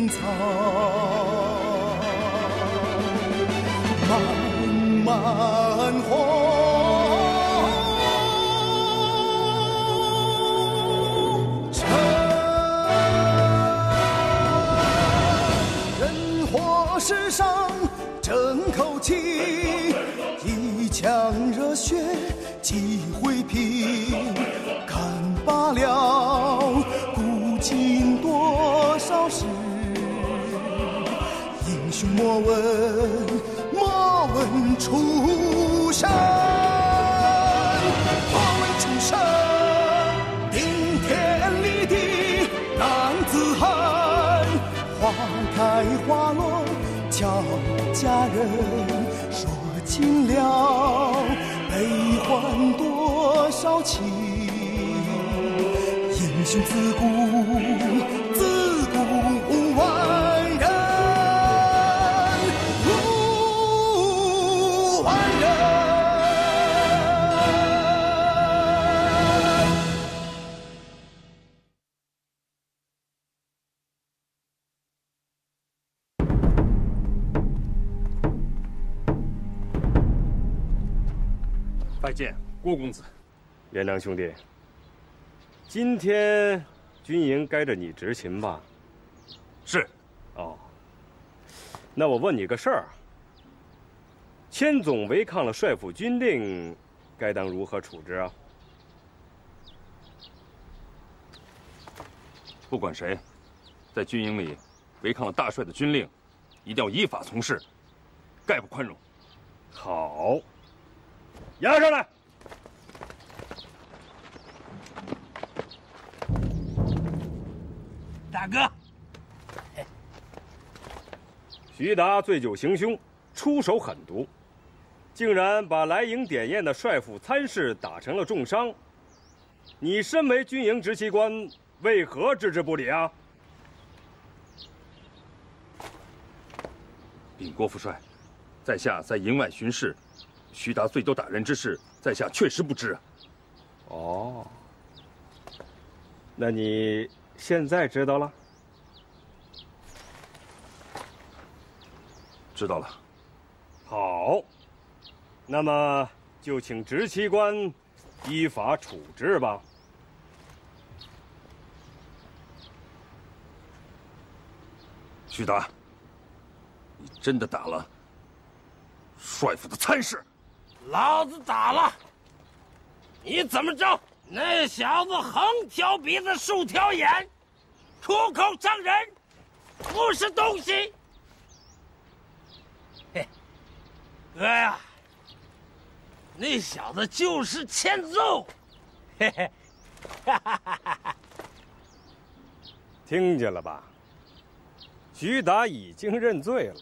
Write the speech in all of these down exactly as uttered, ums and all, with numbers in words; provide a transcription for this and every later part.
草，漫漫红尘。人活世上争口气，一腔热血几回平。看罢了古今多少事，英雄莫问莫问出身，莫问出身，顶天立地男子汉，花开花落俏佳人，说尽了悲欢多少情，英雄自古自古无完人，无完人。 拜见郭公子。 元良兄弟，今天军营该着你执勤吧？ 是。 哦，那我问你个事儿：千总违抗了帅府军令，该当如何处置啊？ 不管谁，在军营里违抗了大帅的军令，一定要依法从事，概不宽容。 好，押上来。 大哥， 徐达醉酒行凶，出手狠毒，竟然把来营点宴的帅府参事打成了重伤。你身为军营执旗官，为何置之不理啊？ 禀郭副帅，在下在营外巡视，徐达醉酒打人之事，在下确实不知啊。 哦，那你现在知道了？ 知道了。 好，那么就请执旗官依法处置吧。 徐达，你真的打了帅府的参事？ 老子打了！你怎么着？那小子横挑鼻子竖挑眼，出口伤人，不是东西。嘿，哥呀，那小子就是欠揍。嘿嘿，哈哈哈哈！ 听见了吧？徐达已经认罪了。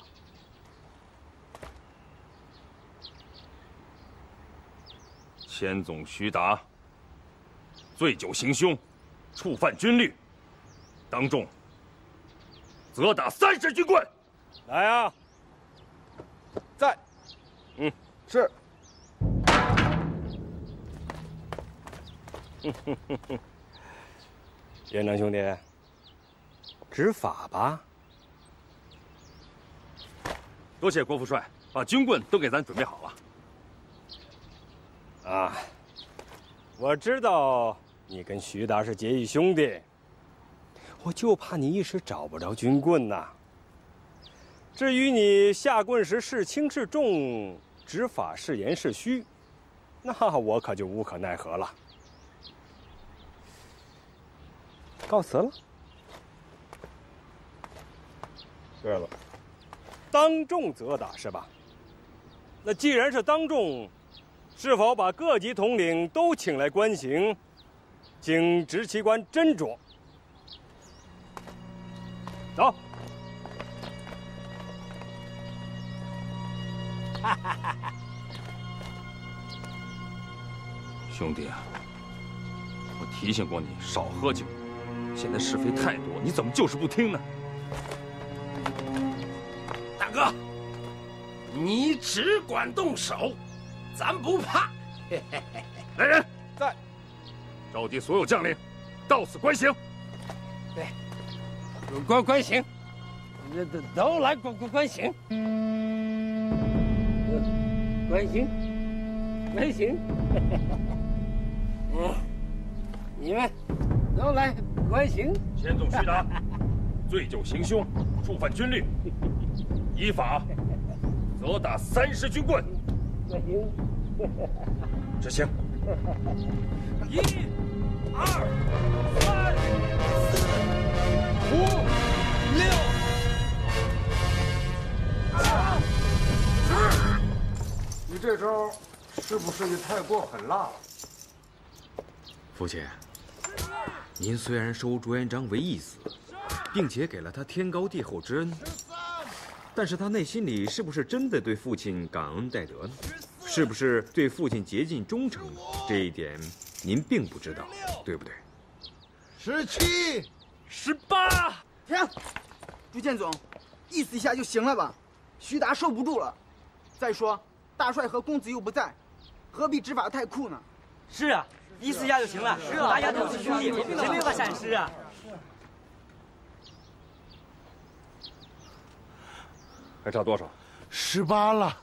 千总徐达醉酒行凶，触犯军律，当众责打三十军棍。 来啊！ 在。 嗯， 是。 元良兄弟，执法吧。 多谢郭副帅，把军棍都给咱准备好了。 啊，我知道你跟徐达是结义兄弟，我就怕你一时找不着军棍呐。至于你下棍时是轻是重，执法是严是虚，那我可就无可奈何了。告辞了。对了，当众责打是吧？那既然是当众，是否把各级统领都请来观刑，请执旗官斟酌。走。 兄弟啊，我提醒过你少喝酒，现在是非太多，你怎么就是不听呢？ 大哥，你只管动手，咱不怕。 来人， 在。 召集所有将领，到此观刑。 对，关关刑。 这都都来关关关行，关行，关行。嗯，你们都来关行。 千总徐达，醉酒行凶，触犯军律，依法责打三十军棍。 关行。 执行。一、二、三、四、五、六、 十。你这招是不是也太过狠了？ 父亲，您虽然收朱元璋为义子，并且给了他天高地厚之恩，但是他内心里是不是真的对父亲感恩戴德呢？是不是对父亲竭尽忠诚？这一点您并不知道，对不对？ 十七、 十八。 停！朱建总，意思一下就行了吧？徐达受不住了。再说，大帅和公子又不在，何必执法太酷呢？ 是啊，意思一下就行了。是啊，大家都是兄弟，谁没有个闪失啊？ 还差多少？ 十八了。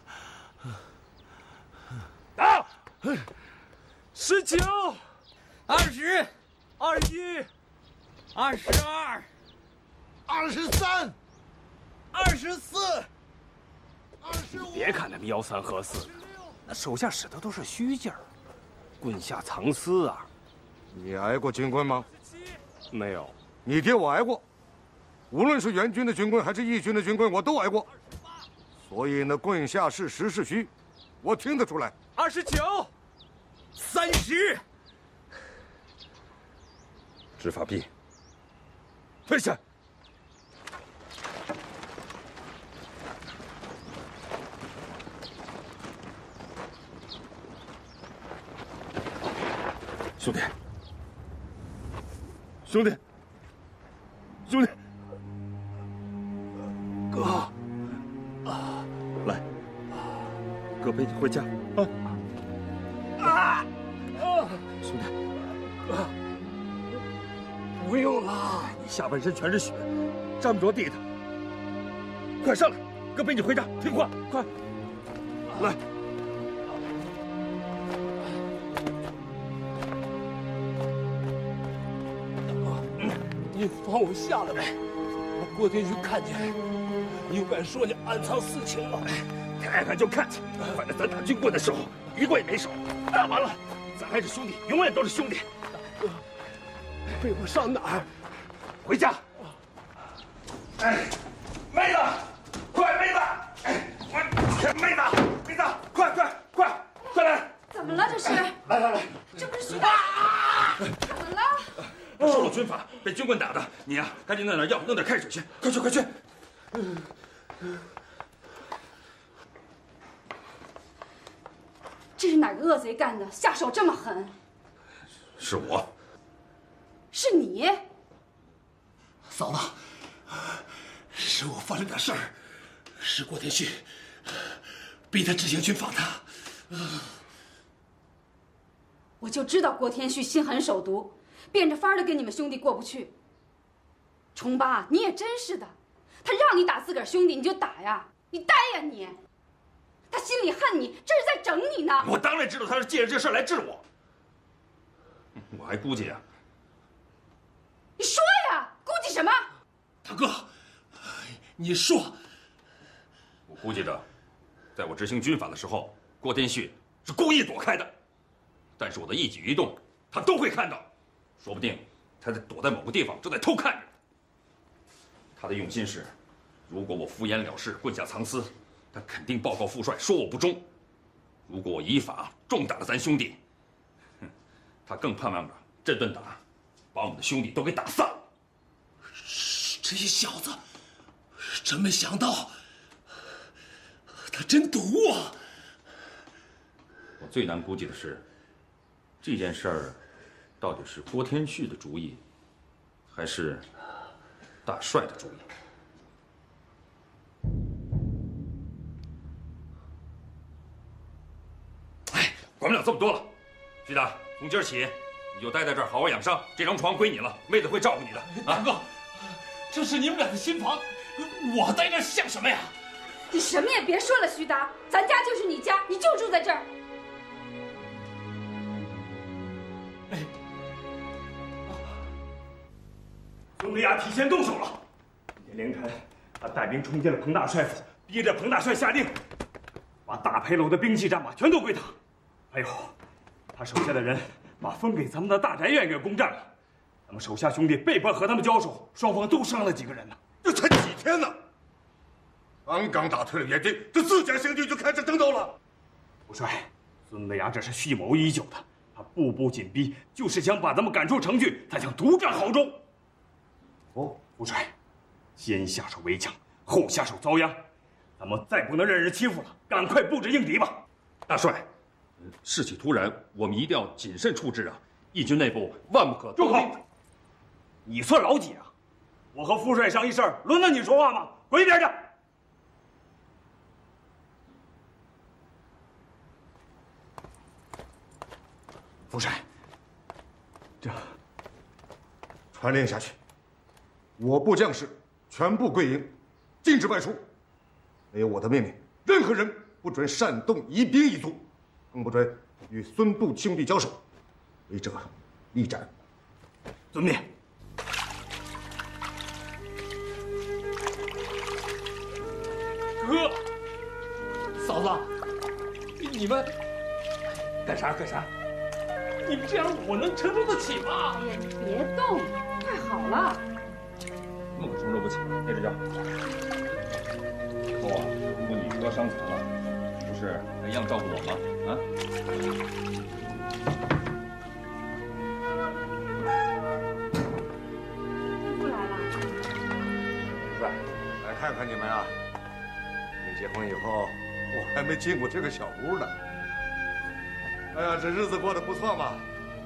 打！十九、 二十、二一、二十二、 二十三、 二十四、 二十五。 别看他们吆三喝四的，那手下使的都是虚劲儿，棍下藏私啊。 你挨过军棍吗？ 没有。 你爹我挨过，无论是援军的军棍还是义军的军棍，我都挨过。所以那棍下是实是虚，我听得出来。 二十九、三十。 执法毕。退下。兄弟，兄弟，兄弟，哥，啊，来，哥陪你回家啊！啊！兄弟，哥，不用了，你下半身全是血，沾不着地的。快上来，哥陪你回家，听话，快，来。 你放我下来呗！我郭天旭看见，你又敢说你暗藏私情吗？ 看看就看去，反正咱打军棍的时候一个也没少，打完了，咱还是兄弟，永远都是兄弟。 陪我上哪儿？ 回家。哎，妹子，快妹子！哎，我妹子，妹子，快快快快来！ 怎么了这是？ 来来来， 这不是徐达？怎么了？ 他受了军法，被军棍打的。你呀、啊，赶紧弄点药，弄点开水去，快去快去！ 这是哪个恶贼干的？下手这么狠？ 是我。 是你？ 嫂子，是我犯了点事儿，是郭天旭逼他执行军法的。 我就知道郭天旭心狠手毒，变着法的跟你们兄弟过不去。重八，你也真是的，他让你打自个儿兄弟你就打呀，你呆呀你！他心里恨你，这是在整你呢。 我当然知道他是借着这事来治我，我还估计啊。 你说呀，估计什么？ 大哥，你说。 我估计着，在我执行军法的时候，郭天旭是故意躲开的，但是我的一举一动他都会看到，说不定他在躲在某个地方正在偷看着。他的用心是，如果我敷衍了事，棍下藏私，他肯定报告副帅说我不忠。如果我依法重打了咱兄弟，哼，他更盼望着这顿打把我们的兄弟都给打散了。 这些小子，真没想到，他真毒啊！ 我最难估计的是，这件事儿到底是郭天旭的主意，还是大帅的主意？哎，管不了这么多了，徐达，从今儿起你就待在这儿好好养伤，这张床归你了，妹子会照顾你的。 大哥，这是你们俩的新房， 我在这像什么呀？ 你什么也别说了，徐达，咱家就是你家，你就住在这儿。 哎，孙德雅提前动手了。今天凌晨，他带兵冲进了彭大帅府，逼着彭大帅下令，把大牌楼的兵器战马全都归他。还有，他手下的人把分给咱们的大宅院给攻占了。咱们手下兄弟被迫和他们交手，双方都伤了几个人呢。 这才几天呢！刚刚打退了援军，这自家行军就开始争斗了。 副帅，孙德雅这是蓄谋已久的，他步步紧逼，就是想把咱们赶出城去，他想独占濠州。哦，副帅，先下手为强，后下手遭殃，咱们再不能任人欺负了，赶快布置应敌吧。 大帅，事起突然，我们一定要谨慎处置啊！义军内部万不可住口！你算老几啊？我和副帅商议事儿，轮得你说话吗？滚一边去！ 副帅，这传令下去，我部将士全部归营，禁止外出。没有我的命令，任何人不准煽动疑兵一族，更不准与孙杜兄弟交手，违者立斩。 遵命。 哥，嫂子，你们干啥干啥？你们这样我能承受得起吗？ 哎呀，你别动，快好了。 怎么可承受不起？别指教。以后啊，如果你哥伤残了，你不是还一样照顾我吗？啊？ 不来了。 副帅，来看看你们啊！你结婚以后，我还没进过这个小屋呢。哎呀，这日子过得不错嘛。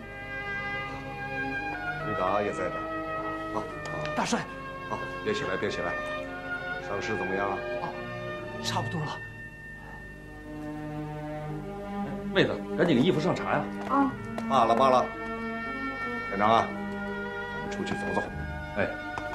徐达也在这儿。好，好， 大帅， 好，别起来，别起来。伤势怎么样啊？ 哦，差不多了。 妹子，赶紧给义父上茶呀！ 啊， 罢了罢了。连长啊，咱们出去走走。 哎，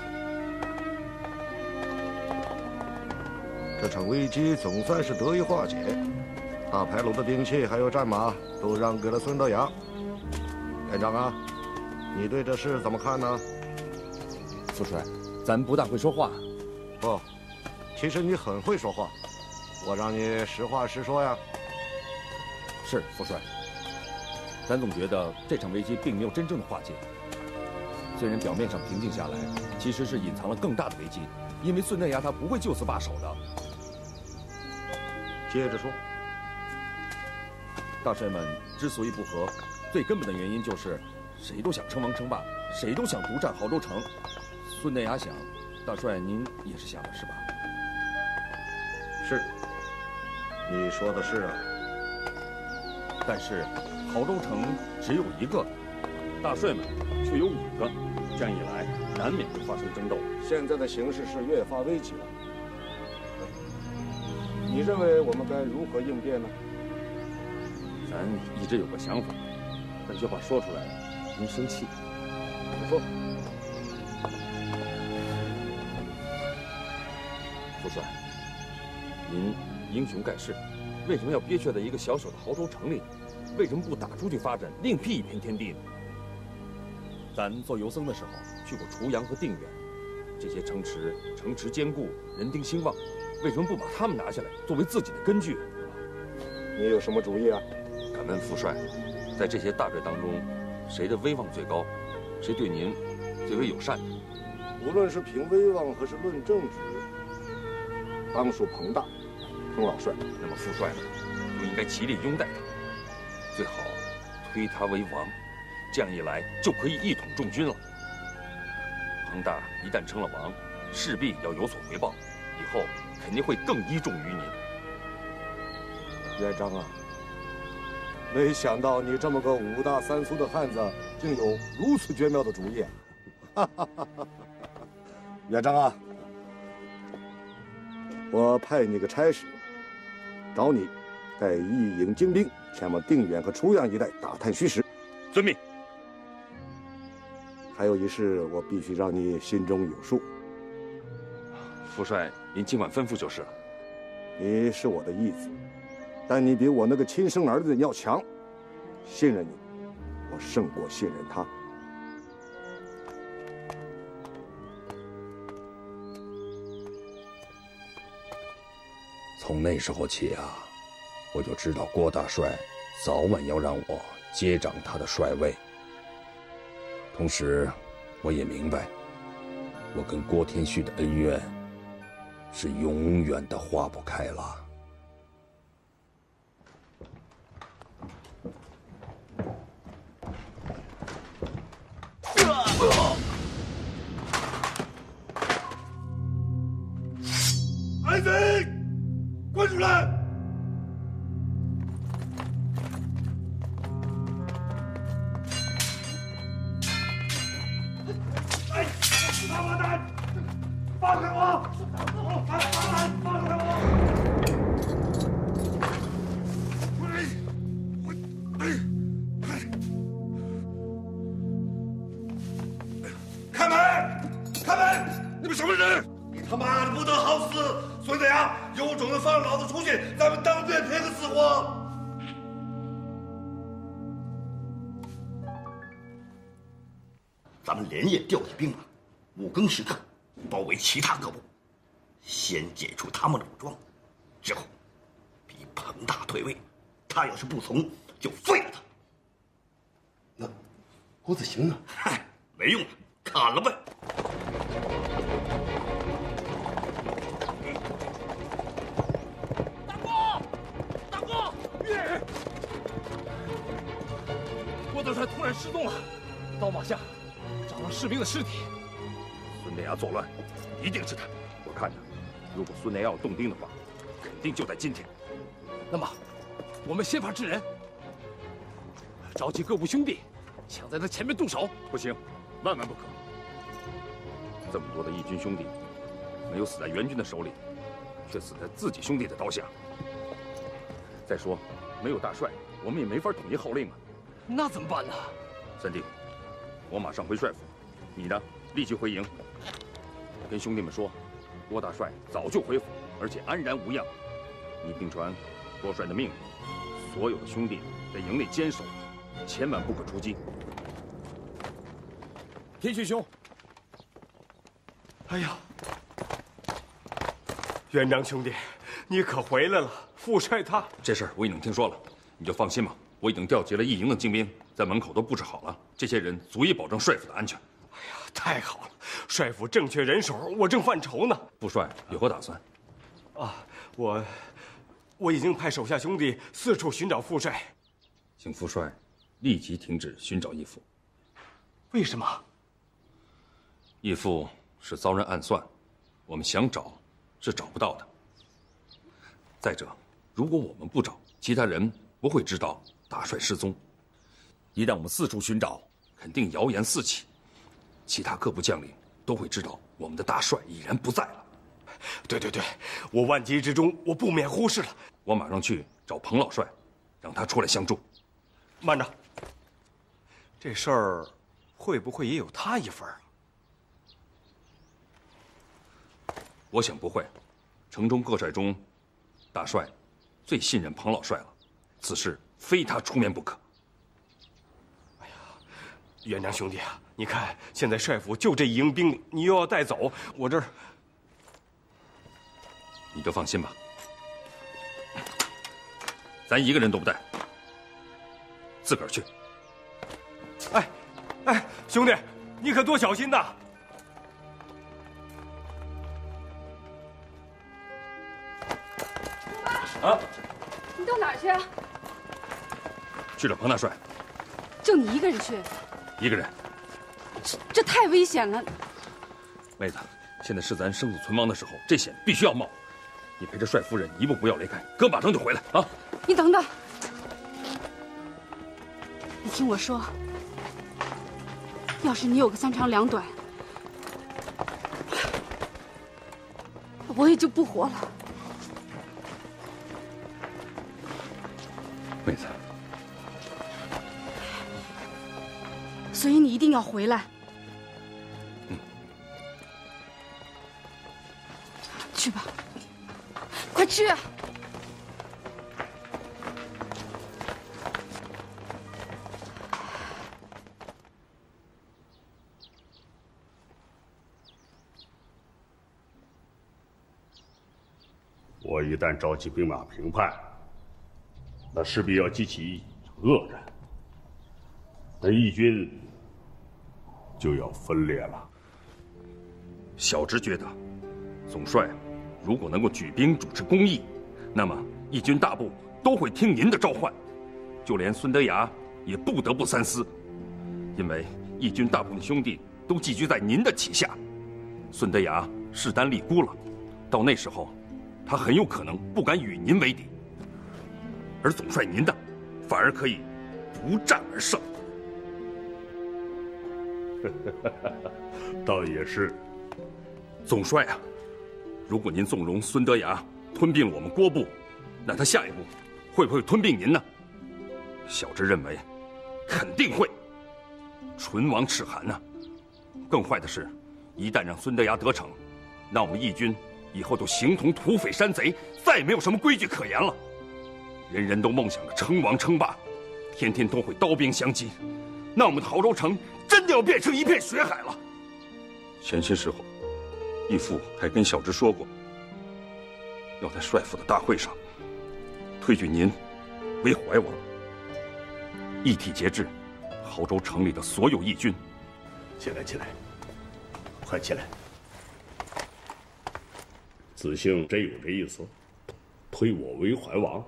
这场危机总算是得以化解。大牌楼的兵器还有战马都让给了孙德雅。连长啊，你对这事怎么看呢？ 副帅，咱不大会说话。 不，其实你很会说话，我让你实话实说呀。 是副帅，咱总觉得这场危机并没有真正的化解。虽然表面上平静下来，其实是隐藏了更大的危机，因为孙德雅他不会就此罢手的。 接着说。 大帅们之所以不和，最根本的原因就是谁都想称王称霸，谁都想独占濠州城。孙德雅想，大帅您也是想的是吧？ 是，你说的是啊。 但是濠州城只有一个，大帅们却有五个，这样一来难免会发生争斗。 现在的形势是越发危急了，你认为我们该如何应变呢？ 咱一直有个想法，但这话说出来，您生气。 你说， 副帅，您英雄盖世，为什么要憋屈在一个小小的濠州城里？为什么不打出去发展，另辟一片天地呢？咱做游僧的时候去过滁阳和定远，这些城池城池坚固，人丁兴旺，为什么不把他们拿下来作为自己的根据？ 你有什么主意啊？ 敢问副帅，在这些大寨当中，谁的威望最高？谁对您最为友善？ 无论是凭威望还是论政治，当属彭大、彭老帅。 那么副帅呢，就应该极力拥戴他，最好推他为王，这样一来就可以一统众军了。彭大一旦成了王，势必要有所回报，以后肯定会更依重于您。 元璋啊，没想到你这么个五大三粗的汉子，竟有如此绝妙的主意啊！元璋啊，我派你个差事，找你带一营精兵前往定远和滁阳一带打探虚实。 遵命。 还有一事，我必须让你心中有数。 副帅，您尽管吩咐就是了。 你是我的义子，但你比我那个亲生儿子要强。信任你，我胜过信任他。 从那时候起啊，我就知道郭大帅早晚要让我接掌他的帅位。同时，我也明白，我跟郭天旭的恩怨是永远的化不开了。 矮贼，滚出来！哎，王八蛋，放开我！放开我！放开我！哎，我，哎，哎，开门！开门！你们什么人？你他妈的不得好死！孙子阳，有种的放老子出去，咱们当面拼个死活！ 咱们连夜调集兵马，五更时刻包围其他各部，先解除他们的武装，之后逼彭大退位。他要是不从，就废了他。 那郭子兴呢？ 嗨，没用了，砍了呗。 郭大帅突然失踪了，刀马下找到士兵的尸体。 孙连牙作乱，一定是他。我看着，如果孙连要动兵的话，肯定就在今天。 那么，我们先发制人，召集各部兄弟，想在他前面动手。 不行，万万不可！这么多的义军兄弟，没有死在援军的手里，却死在自己兄弟的刀下。再说，没有大帅，我们也没法统一号令啊。 那怎么办呢？ 三弟，我马上回帅府，你呢，立即回营，跟兄弟们说，郭大帅早就回府，而且安然无恙。你并传郭帅的命令，所有的兄弟在营内坚守，千万不可出击。 天旭兄，哎呀，元璋兄弟，你可回来了！副帅他这事儿我已经听说了，你就放心吧。我已经调集了一营的精兵，在门口都布置好了，这些人足以保证帅府的安全。 哎呀，太好了！帅府正缺人手，我正犯愁呢。 副帅有何打算？ 啊，我我已经派手下兄弟四处寻找副帅。 请副帅立即停止寻找义父。 为什么？ 义父是遭人暗算，我们想找是找不到的。再者，如果我们不找，其他人不会知道大帅失踪。一旦我们四处寻找，肯定谣言四起，其他各部将领都会知道我们的大帅已然不在了。 对对对，我万急之中，我不免忽视了。 我马上去找彭老帅，让他出来相助。 慢着，这事儿会不会也有他一份？ 我想不会。城中各帅中，大帅最信任彭老帅了，此事非他出面不可。 哎呀，元璋兄弟啊，你看现在帅府就这一营兵力，你又要带走，我这儿…… 你就放心吧，咱一个人都不带，自个儿去。 哎，哎，兄弟，你可多小心呐！ 啊！ 你到哪儿去啊？ 去找彭大帅。 就你一个人去？ 一个人。 这这太危险了。 妹子，现在是咱生死存亡的时候，这险必须要冒。你陪着帅夫人一步不要离开，哥马上就回来啊！ 你等等，你听我说，要是你有个三长两短，我也就不活了。 妹子， 所以你一定要回来。 嗯。 去吧，快去啊！ 我一旦召集兵马平叛，那势必要激起一场恶战，那义军就要分裂了。 小侄觉得，总帅如果能够举兵主持公义，那么义军大部都会听您的召唤，就连孙德崖也不得不三思，因为义军大部分兄弟都寄居在您的旗下，孙德崖势单力孤了，到那时候，他很有可能不敢与您为敌，而总帅您的，反而可以不战而胜。 倒也是。 总帅啊，如果您纵容孙德崖吞并我们郭部，那他下一步会不会吞并您呢？小侄认为，肯定会。唇亡齿寒呐、啊。更坏的是，一旦让孙德崖得逞，那我们义军以后就形同土匪山贼，再也没有什么规矩可言了。人人都梦想着称王称霸，天天都会刀兵相击，那我们的濠州城真的要变成一片血海了。前些时候，义父还跟小侄说过，要在帅府的大会上推举您为怀王，一体节制濠州城里的所有义军。 起来，起来，快起来！子兴真有这意思，推我为怀王。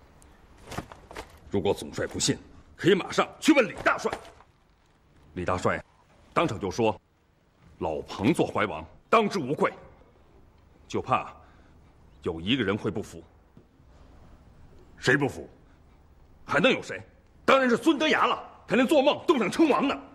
如果总帅不信，可以马上去问李大帅。李大帅当场就说：“老彭做怀王，当之无愧。”就怕有一个人会不服。谁不服？还能有谁？当然是孙德崖了，他连做梦都想称王呢。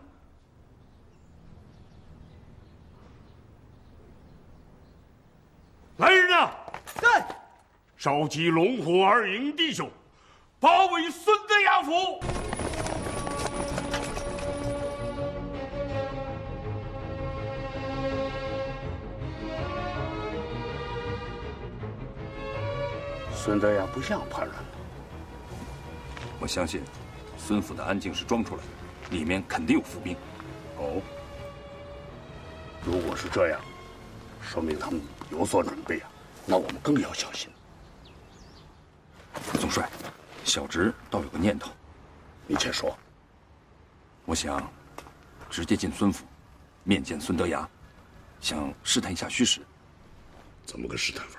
来人呐！ 在。 召集龙虎二营弟兄，包围孙德崖府。孙德崖不像叛乱的。 我相信，孙府的安静是装出来的，里面肯定有伏兵。 哦，如果是这样，说明他们有所准备啊，那我们更要小心。 总帅，小侄倒有个念头， 你且说。 我想直接进孙府，面见孙德崖，想试探一下虚实。 怎么个试探法？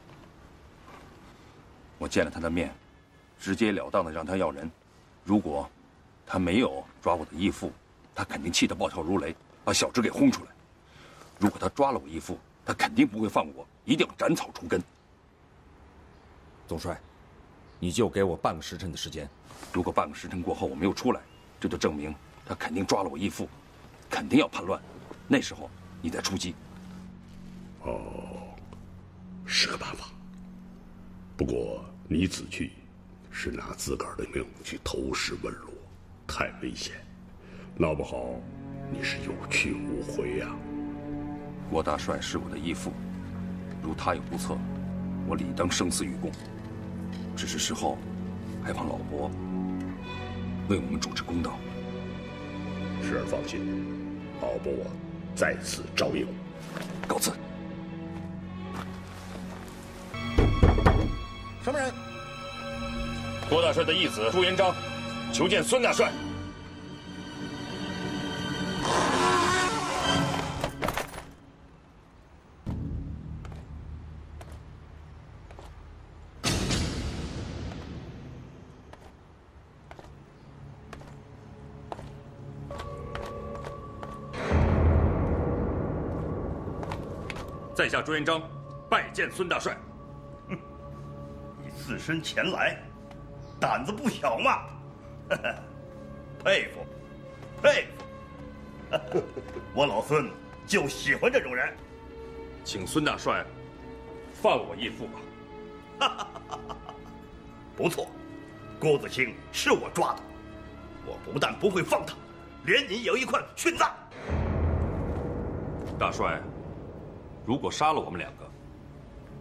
我见了他的面，直截了当的让他要人。如果他没有抓我的义父，他肯定气得暴跳如雷，把小侄给轰出来。如果他抓了我义父，他肯定不会放过，一定要斩草除根。 总帅，你就给我半个时辰的时间。 如果半个时辰过后我没有出来，这就证明他肯定抓了我义父，肯定要叛乱。那时候你再出击。 哦，是个办法。不过你此去是拿自个儿的命去投石问路，太危险，闹不好你是有去无回呀。 郭大帅是我的义父，如他有不测，我理当生死与共。只是事后还望老伯为我们主持公道。 时儿放心，老伯我在此照应。 告辞。 什么人？ 郭大帅的义子朱元璋，求见孙大帅。在下朱元璋，拜见孙大帅。 哼，你自身前来，胆子不小嘛！佩服，佩服！我老孙就喜欢这种人。 请孙大帅放我义父吧。 不错，郭子兴是我抓的，我不但不会放他，连你也有一块殉葬。 大帅，如果杀了我们两个，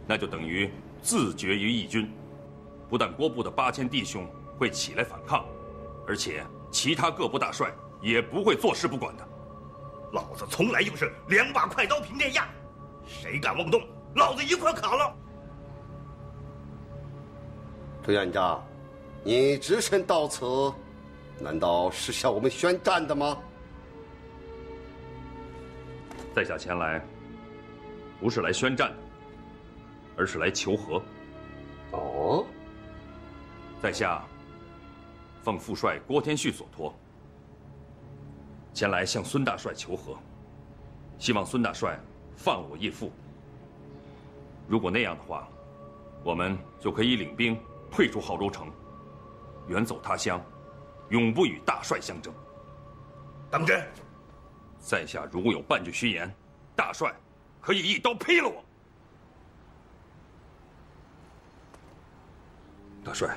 那就等于自绝于义军。不但郭部的八千弟兄会起来反抗，而且其他各部大帅也不会坐视不管的。 老子从来就是两把快刀平天下，谁敢妄动，老子一块砍了。 朱院长，你只身到此，难道是向我们宣战的吗？ 在下前来，不是来宣战的，而是来求和。 哦， 在下奉副帅郭天旭所托，前来向孙大帅求和，希望孙大帅放我义父。如果那样的话，我们就可以领兵退出濠州城，远走他乡，永不与大帅相争。 当真？ 在下如果有半句虚言，大帅可以一刀劈了我。大帅，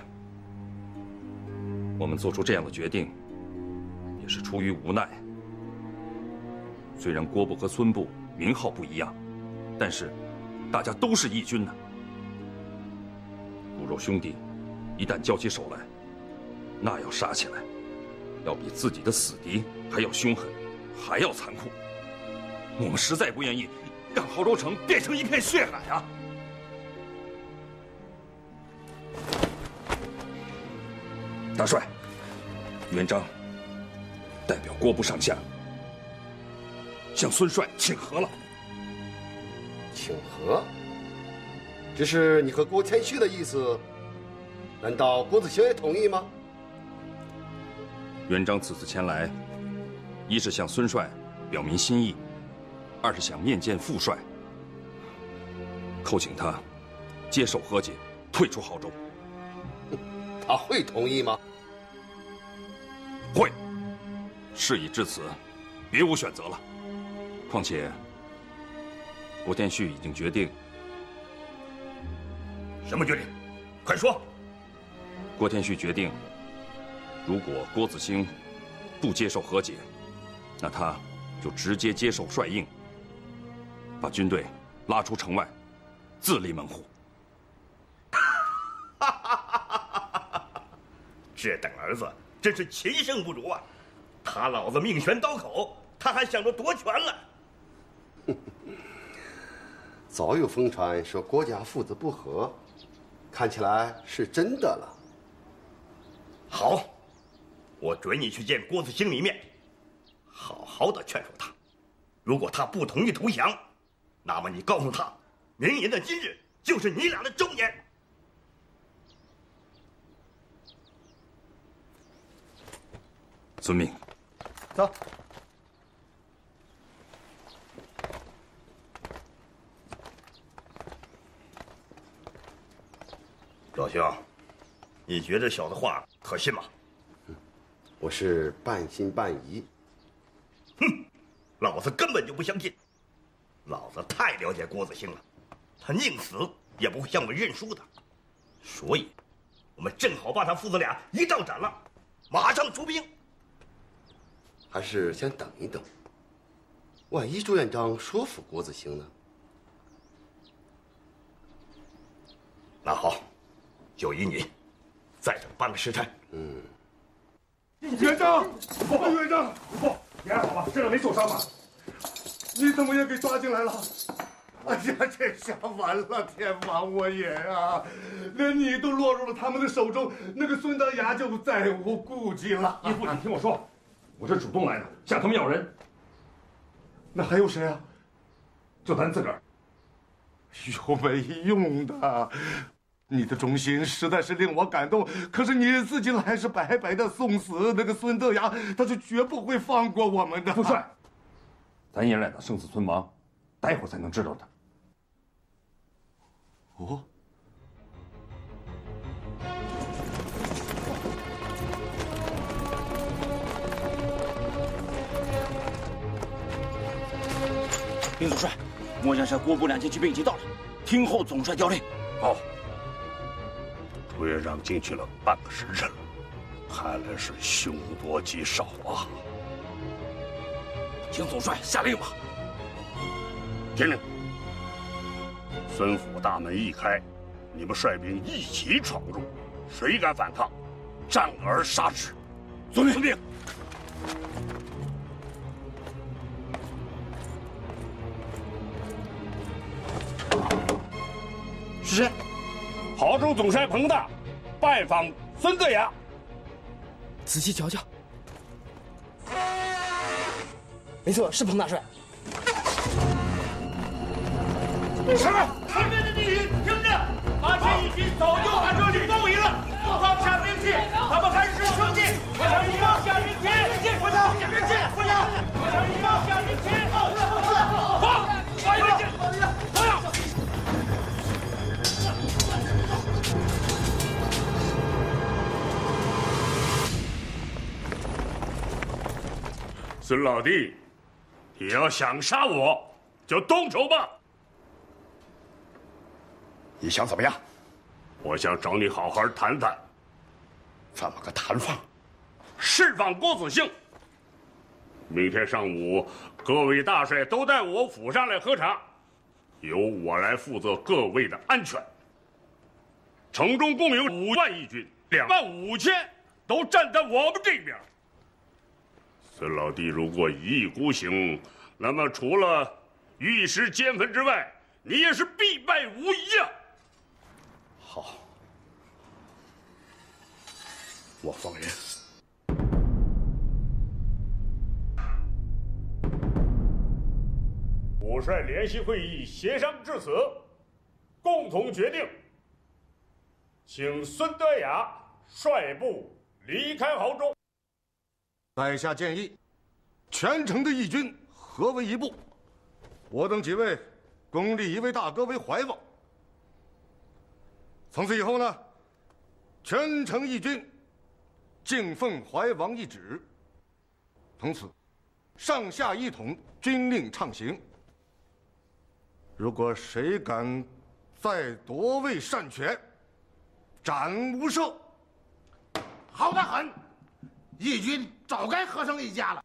我们做出这样的决定，也是出于无奈。虽然郭部和孙部名号不一样，但是大家都是义军呢。骨肉兄弟，一旦交起手来，那要杀起来，要比自己的死敌还要凶狠，还要残酷。我们实在不愿意让濠州城变成一片血海啊！大帅，元璋代表郭部上下向孙帅请和了。 请和？这是你和郭天旭的意思？难道郭子兴也同意吗？ 元璋此次前来，一是向孙帅表明心意，二是想面见副帅，叩请他接受和解，退出濠州。 他会同意吗？ 会。事已至此，别无选择了。况且，郭天旭已经决定。 什么决定？快说！ 郭天旭决定，如果郭子兴不接受和解，那他就直接接受帅印，把军队拉出城外，自立门户。 这等儿子真是禽圣不如啊！他老子命悬刀口，他还想着夺权了。 早有疯传说郭家父子不和，看起来是真的了。 好，我准你去见郭子兴一面，好好的劝说他。如果他不同意投降，那么你告诉他，明年的今日就是你俩的周年。 遵命。 走。 老兄，你觉得小子话可信吗？ 我是半信半疑。 哼，老子根本就不相信。老子太了解郭子兴了，他宁死也不会向我们认输的。所以，我们正好把他父子俩一道斩了，马上出兵。 还是先等一等，万一朱元璋说服郭子兴呢？ 那好，就依你，再等半个时辰。 嗯。 元璋，不，元璋，不，你还好吧？身上没受伤吧？你怎么也给抓进来了？哎呀，这下完了，天王我也啊！连你都落入了他们的手中，那个孙德崖就再无顾忌了。 义父，你听我说，我是主动来的，向他们要人。 那还有谁啊？ 就咱自个儿。 有没用的。你的忠心实在是令我感动，可是你自己还是白白的送死，那个孙德崖他是绝不会放过我们的。 副帅，咱爷俩的生死存亡，待会儿才能知道的。 哦。 兵总帅，末将帅郭部两千骑兵已经到了，听候总帅调令。 好。朱元璋进去了半个时辰了，看来是凶多吉少啊！ 请总帅下令吧。 听令， 孙府大门一开，你们率兵一起闯入，谁敢反抗，战而杀之。遵命。遵命。 是谁？ 亳州总帅彭大拜访孙德雅。 仔细瞧瞧，没错，是彭大帅。 什么？前面的敌人，听着，马前义军早就把这里包围了，放下兵器，他们还是兄弟。我想你放下兵器，我想下兵器，我想，我想你放下兵器，放，放下兵器，放下。 孙老弟，你要想杀我，就动手吧。 你想怎么样？ 我想找你好好谈谈。 怎么个谈法？ 释放郭子兴。明天上午，各位大帅都到我府上来喝茶，由我来负责各位的安全。城中共有五万义军，两万五千都站在我们这边。孙老弟，如果一意孤行，那么除了玉石兼分之外，你也是必败无疑啊！ 好，我放人。 五帅联席会议协商至此，共同决定，请孙德雅率部离开亳州。 在下建议，全城的义军合为一部，我等几位共立一位大哥为怀王。从此以后呢，全城义军敬奉怀王一旨，从此上下一统，军令畅行。如果谁敢再夺位擅权，斩无赦。 好得很，义军早该合成一家了。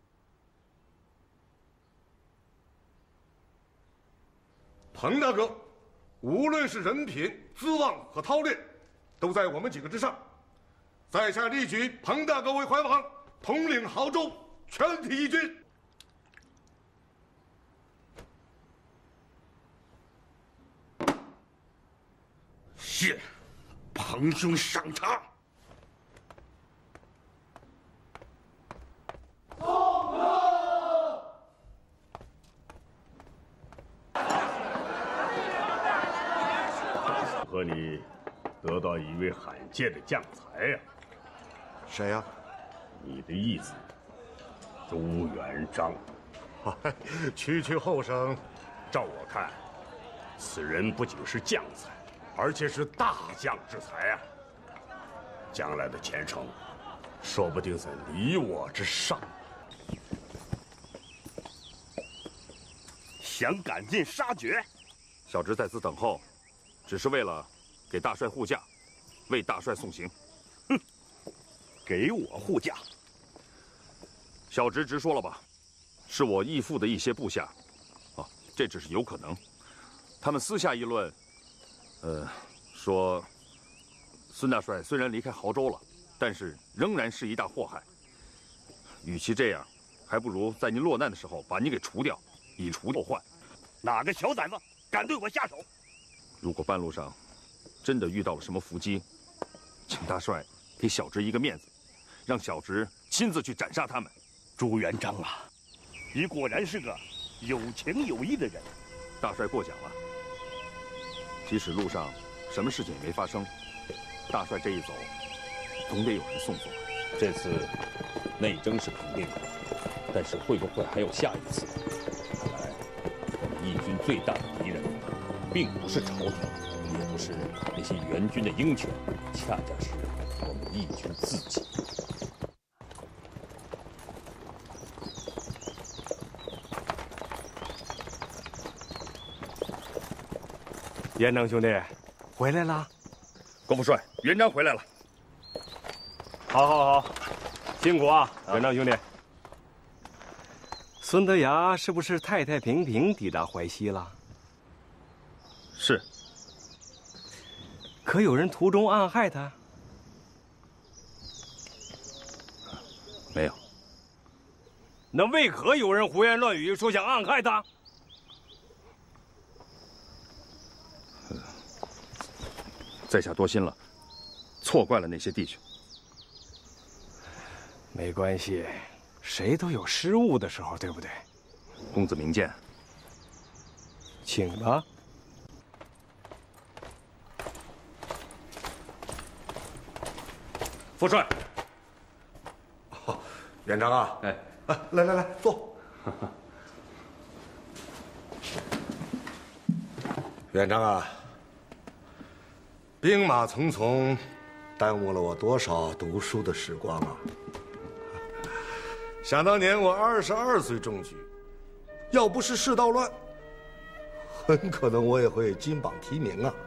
彭大哥，无论是人品、资望和韬略，都在我们几个之上。在下力举彭大哥为怀王，统领亳州全体义军。 是，彭兄上场。和你得到一位罕见的将才呀、啊。 谁呀、啊？ 你的义子朱元璋。 区区后生， 照我看，此人不仅是将才，而且是大将之才啊！将来的前程，说不定在你我之上。 想赶尽杀绝，小侄在此等候，只是为了给大帅护驾，为大帅送行。 哼，给我护驾？ 小侄直说了吧，是我义父的一些部下，啊，这只是有可能。他们私下议论，呃，说孙大帅虽然离开亳州了，但是仍然是一大祸害。与其这样，还不如在您落难的时候把您给除掉，以除后患。 哪个小崽子敢对我下手？ 如果半路上真的遇到了什么伏击，请大帅给小侄一个面子，让小侄亲自去斩杀他们。 朱元璋啊，你果然是个有情有义的人。 大帅过奖了。即使路上什么事情也没发生，大帅这一走，总得有人送走。这次内征是肯定的，但是会不会还有下一次？看来我们义军最大的敌人，并不是朝廷，也不是那些援军的鹰犬，恰恰是我们义军自己。 元璋兄弟，回来啦！ 郭副帅，元璋回来了。 好，好，好，辛苦啊，元璋兄弟。孙德雅是不是太太平平抵达淮西了？ 是。 可有人途中暗害他？ 没有。 那为何有人胡言乱语，说想暗害他？ 在下多心了，错怪了那些弟兄。 没关系，谁都有失误的时候，对不对？ 公子明鉴。 请吧。 副帅。 哦，元璋啊！ 哎， 啊，来来来，坐。元璋啊，兵马匆匆，耽误了我多少读书的时光啊！想当年我二十二岁中举，要不是世道乱，很可能我也会金榜题名啊。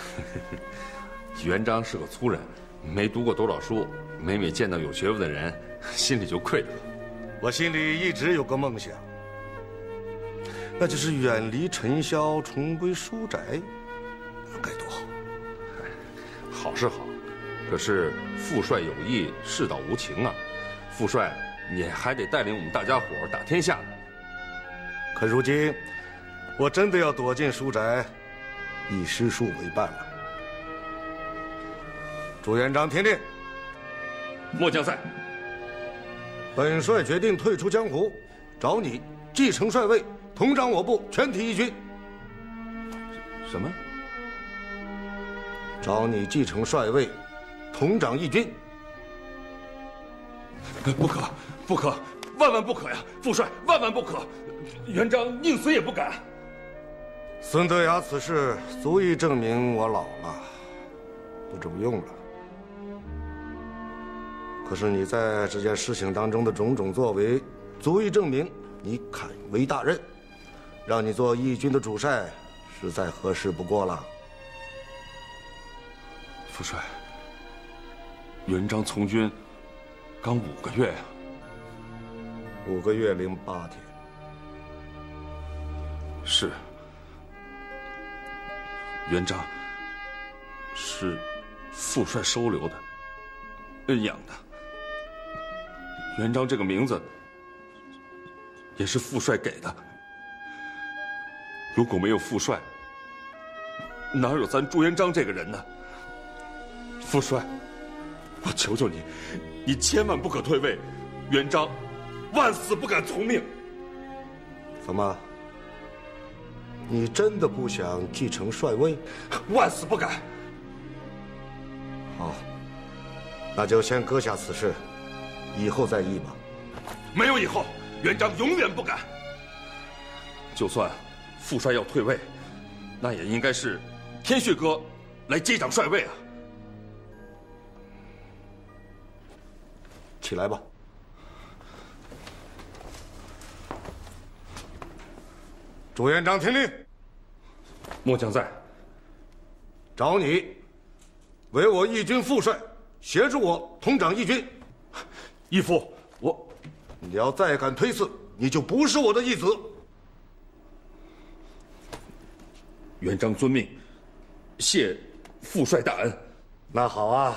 元璋是个粗人，没读过多少书，每每见到有学问的人，心里就愧疚。 我心里一直有个梦想，那就是远离尘嚣，重归书宅，那该多好！ 好是好，可是副帅有意，世道无情啊。副帅，你还得带领我们大家伙打天下呢。 可如今，我真的要躲进书宅，以诗书为伴了。朱元璋听令。 末将在。 本帅决定退出江湖，找你继承帅位，统掌我部全体义军。 什么？ 找你继承帅位，统掌义军。 不可，不可，万万不可呀！副帅，万万不可！元璋宁死也不敢。 孙德雅此事足以证明我老了，不中用了。可是你在这件事情当中的种种作为，足以证明你堪为大任，让你做义军的主帅，实在合适不过了。 副帅，元璋从军刚五个月呀、啊， 五个月零八天。 是，元璋是副帅收留的，恩养的。元璋这个名字也是副帅给的。如果没有副帅，哪有咱朱元璋这个人呢？副帅，我求求你，你千万不可退位，元璋万死不敢从命。 怎么？你真的不想继承帅位？ 万死不敢。 好，那就先搁下此事，以后再议吧。 没有以后，元璋永远不敢。就算副帅要退位，那也应该是天旭哥来接掌帅位啊。 起来吧。朱元璋听令。 末将在。 找你为我义军副帅，协助我统掌义军。 义父，我…… 你要再敢推辞，你就不是我的义子。 元璋遵命，谢副帅大恩。 那好啊。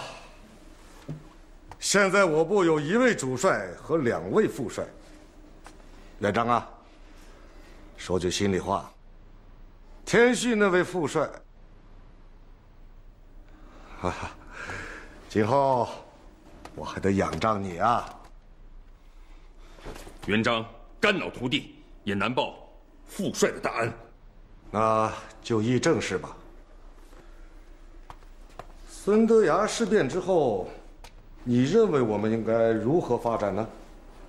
现在我部有一位主帅和两位副帅。元璋啊，说句心里话，天旭那位副帅，哈哈，今后我还得仰仗你啊。 元璋肝脑涂地，也难报副帅的大恩。 那就议正事吧。孙德崖事变之后，你认为我们应该如何发展呢？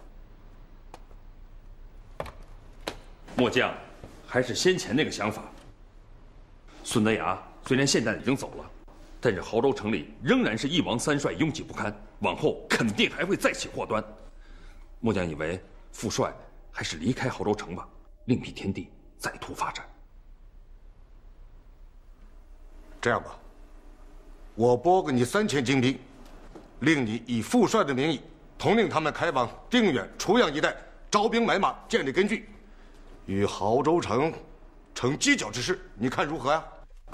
末将还是先前那个想法。孙德崖虽然现在已经走了，但是亳州城里仍然是一王三帅拥挤不堪，往后肯定还会再起祸端。末将以为副帅还是离开亳州城吧，另辟天地，再图发展。 这样吧，我拨给你三千精兵，令你以副帅的名义统领他们开往定远、楚阳一带，招兵买马，建立根据，与亳州城成犄角之势，你看如何呀？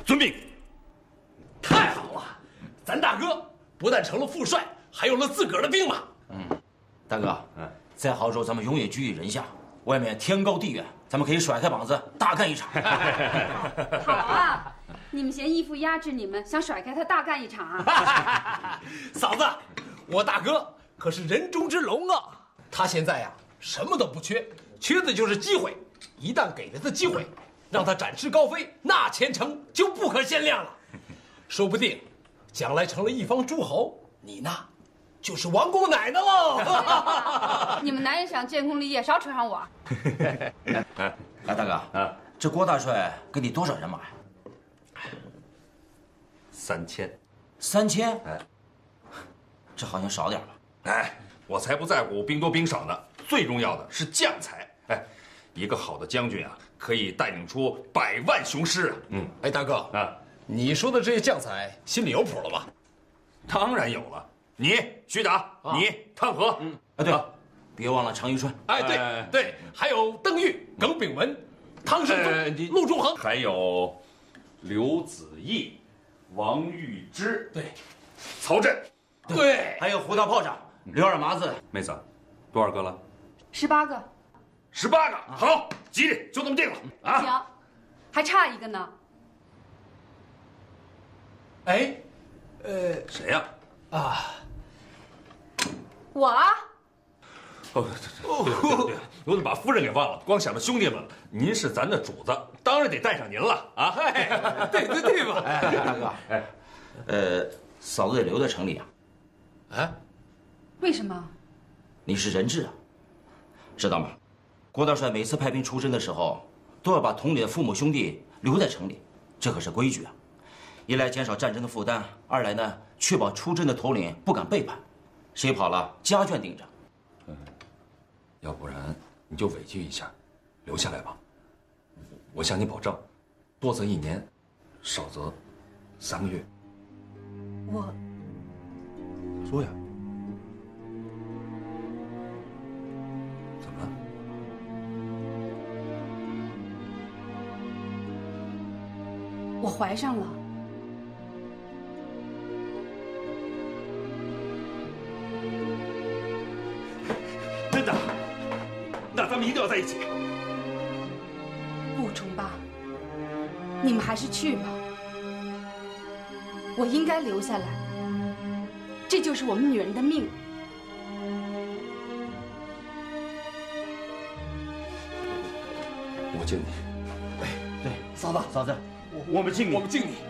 遵命。 太好了，咱大哥不但成了副帅，还有了自个儿的兵马。 嗯，大哥，嗯，在杭州咱们永远居于人下，外面天高地远，咱们可以甩开膀子大干一场。 好啊，你们嫌义父压制你们，想甩开他大干一场啊？ 嫂子，我大哥可是人中之龙啊！他现在呀，什么都不缺，缺的就是机会。一旦给了他机会，让他展翅高飞，那前程就不可限量了。说不定，将来成了一方诸侯，你那，就是王公奶奶喽。 你们男人想建功立业，少扯上我。 哎，大哥，啊，这郭大帅给你多少人马呀？ 三千。 三千？哎，这好像少点吧？ 哎，我才不在乎兵多兵少呢，最重要的是将才。哎，一个好的将军啊，可以带领出百万雄师啊。 嗯，哎，大哥啊，你说的这些将才，心里有谱了吧？ 当然有了。你徐达，啊、你汤和， 嗯，啊对，别忘了常遇春。 哎，对、哎、对，还有邓玉、耿炳文、汤申宗、哎、陆中恒， 还有刘子毅、王玉芝， 对， 曹震， 对， 还有胡大炮仗、刘二麻子。 妹子，多少个了？ 十八个。 十八个，好，吉利，就这么定了啊！ 行，还差一个呢。 哎，呃， 谁呀？ 啊， 我啊。 哦，对对对对，我怎么把夫人给忘了？光想着兄弟们了。您是咱的主子，当然得带上您了啊！ 对对对吧？ 哎，大哥，哎，呃，嫂子得留在城里啊。 啊？ 为什么？ 你是人质啊，知道吗？郭大帅每次派兵出征的时候，都要把统领的父母兄弟留在城里，这可是规矩啊。一来减少战争的负担，二来呢，确保出征的头领不敢背叛，谁跑了家眷盯着。 嗯，要不然你就委屈一下，留下来吧。我向你保证，多则一年，少则三个月。 我说呀。怎么了？ 我怀上了。 真的？那咱们一定要在一起。 不，崇巴，你们还是去吧。我应该留下来，这就是我们女人的命。 我敬你。 哎，对，嫂子， 嫂子， 我我们敬你，我们敬你。